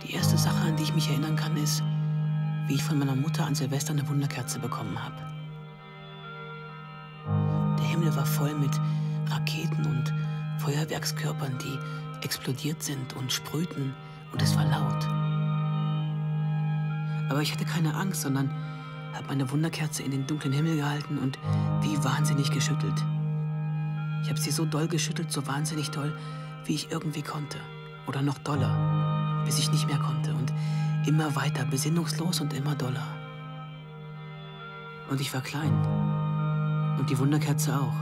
Die erste Sache, an die ich mich erinnern kann, ist, wie ich von meiner Mutter an Silvester eine Wunderkerze bekommen habe. Der Himmel war voll mit Raketen und Feuerwerkskörpern, die explodiert sind und sprühten, und es war laut. Aber ich hatte keine Angst, sondern habe meine Wunderkerze in den dunklen Himmel gehalten und wie wahnsinnig geschüttelt. Ich habe sie so doll geschüttelt, so wahnsinnig doll, wie ich irgendwie konnte. Oder noch doller, bis ich nicht mehr konnte. Und immer weiter, besinnungslos und immer doller. Und ich war klein. Und die Wunderkerze auch.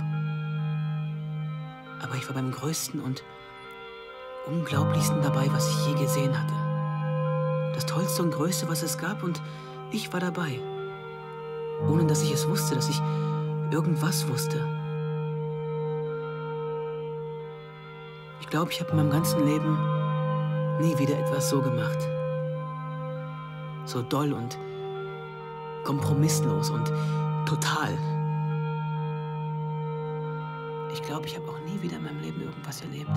Aber ich war beim Größten und Unglaublichsten dabei, was ich je gesehen hatte. Das Tollste und Größte, was es gab, und ich war dabei. Ohne dass ich es wusste, dass ich irgendwas wusste. Ich glaube, ich habe in meinem ganzen Leben nie wieder etwas so gemacht. So doll und kompromisslos und total. Ich glaube, ich habe auch nie wieder in meinem Leben irgendwas erlebt,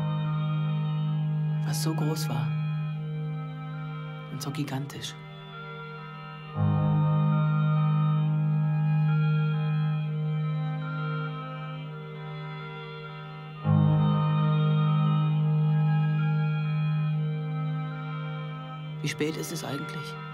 was so groß war und so gigantisch. Wie spät ist es eigentlich?